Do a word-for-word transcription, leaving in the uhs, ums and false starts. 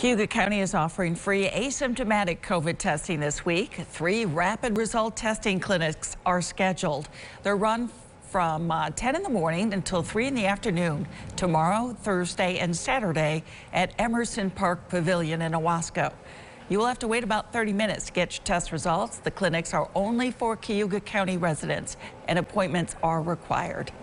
Cayuga County is offering free asymptomatic COVID testing this week. Three rapid result testing clinics are scheduled. They're run from uh, ten in the morning until three in the afternoon tomorrow, Thursday, and Saturday at Emerson Park Pavilion in Owasco. You will have to wait about thirty minutes to get your test results. The clinics are only for Cayuga County residents and appointments are required.